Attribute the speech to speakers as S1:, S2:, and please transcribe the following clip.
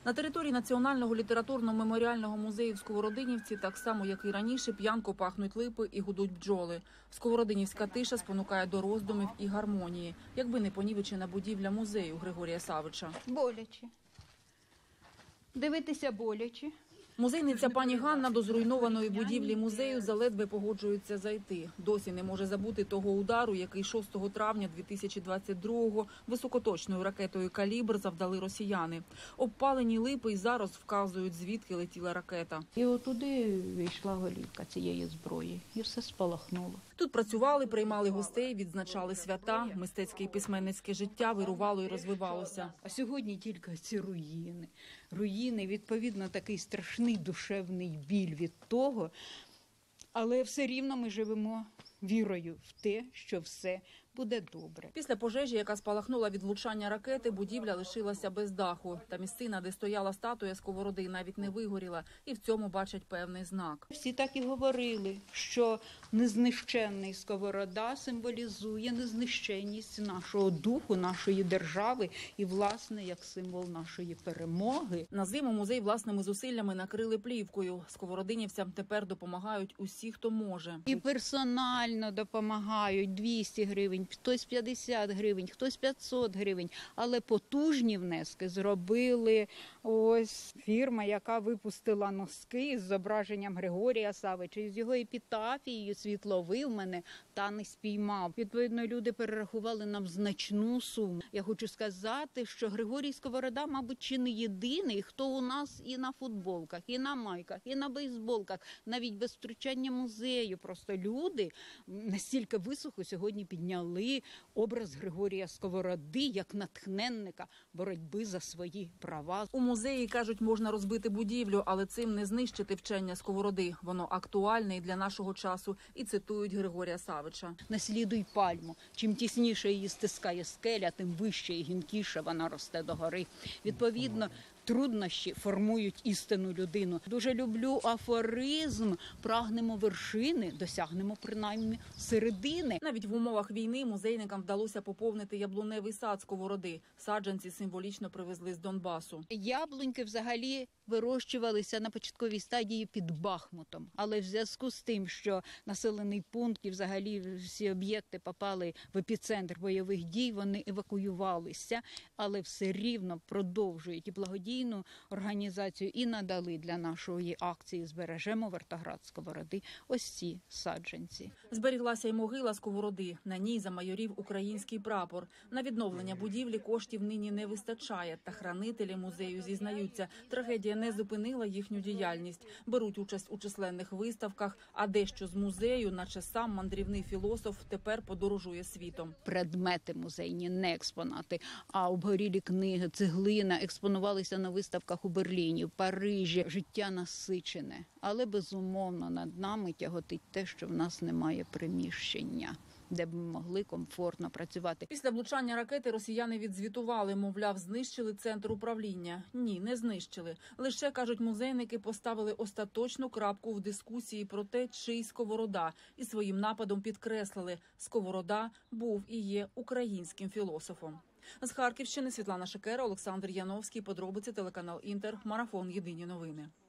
S1: На території Національного літературно-меморіального музею в Сковородинівці, так само, як і раніше, п'янко пахнуть липи і гудуть бджоли. Сковородинівська тиша спонукає до роздумів і гармонії, якби не понівечена будівля музею Григорія Савича.
S2: Боляче. Дивитися боляче.
S1: Музейниця пані Ганна до зруйнованої будівлі музею заледве погоджується зайти. Досі не може забути того удару, який 6 травня 2022-го високоточною ракетою «Калібр» завдали росіяни. Обпалені липи й зараз вказують, звідки летіла ракета.
S2: І отуди вийшла голівка цієї зброї, і все спалахнуло.
S1: Тут працювали, приймали гостей, відзначали свята, мистецьке і письменницьке життя вирувало і розвивалося.
S2: А сьогодні тільки ці руїни. Руїни, відповідно, такий страшний душевний біль від того, але все рівно ми живемо вірою в те, що все буде добре.
S1: Після пожежі, яка спалахнула від влучання ракети, будівля лишилася без даху. Та місцина, де стояла статуя Сковороди, навіть не вигоріла. І в цьому бачать певний знак.
S2: Всі так і говорили, що незнищенний Сковорода символізує незнищенність нашого духу, нашої держави і, власне, як символ нашої перемоги.
S1: На зиму музей власними зусиллями накрили плівкою. Сковородинівцям тепер допомагають усі, хто може.
S2: І персонально допомагають 200 гривень, хтось 50 гривень, хтось 500 гривень. Але потужні внески зробили ось фірма, яка випустила носки з зображенням Григорія Савича, з його епітафією «Світловив мене та не спіймав». Відповідно, люди перерахували нам значну суму. Я хочу сказати, що Григорій Сковорода, мабуть, чи не єдиний, хто у нас і на футболках, і на майках, і на бейсболках, навіть без втручання музею. Просто люди настільки високо сьогодні підняли образ Григорія Сковороди як натхненника боротьби за свої права.
S1: У музеї, кажуть, можна розбити будівлю, але цим не знищити вчення Сковороди. Воно актуальне і для нашого часу. І цитують Григорія Савича.
S2: Наслідуй пальму. Чим тісніше її стискає скеля, тим вище і гінкіше вона росте догори. Відповідно, труднощі формують істинну людину. Дуже люблю афоризм «Прагнемо вершини, досягнемо принаймні середини».
S1: Навіть в умовах війни музейникам вдалося поповнити яблуневий сад Сковороди. Саджанці символічно привезли з Донбасу.
S2: Яблуньки взагалі вирощувалися на початковій стадії під Бахмутом. Але в зв'язку з тим, що населений пункт і взагалі всі об'єкти попали в епіцентр бойових дій, вони евакуювалися, але все рівно продовжують і благодійну організацію, і надали для нашої акції «Збережемо Вертоград Сковороди» ось ці саджанці.
S1: Зберіглася й могила Сковороди. На ній замайорів український прапор. На відновлення будівлі коштів нині не вистачає. Та хранителі музею зізнаються, трагедія не зупинила їхню діяльність. Беруть участь у численних виставках, а дещо з музею, наче сам мандрівний філософ, тепер подорожує світом.
S2: Предмети музейні, не експонати, а обгорілі книги, цеглина експонувалися на виставках у Берліні, в Парижі. Життя насичене, але безумовно над нами тяготить те, що в нас немає приміщення, де б ми могли комфортно працювати.
S1: Після влучання ракети росіяни відзвітували, мовляв, знищили центр управління. Ні, не знищили. Лише, кажуть музейники, поставили остаточну крапку в дискусії про те, чий Сковорода. І своїм нападом підкреслили – Сковорода був і є українським філософом. З Харківщини Світлана Шекера, Олександр Яновський. Подробиці телеканал Інтер. Марафон. Єдині новини.